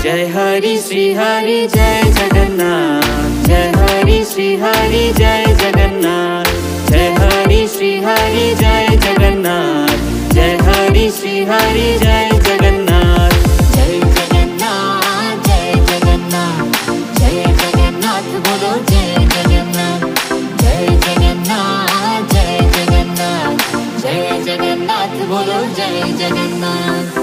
जय हरि श्री हरि जय जगन्नाथ, जय हरि श्री हरि जय जगन्नाथ, जय हरि श्री हरि जय जगन्नाथ, जय हरि श्री हरि जय जगन्नाथ। जय जगन्नाथ जय जगन्नाथ, जय जगन्नाथ बोलो जय जगन्नाथ, जय जगन्नाथ जय जगन्नाथ, जय जगन्नाथ बोलो जय जगन्नाथ।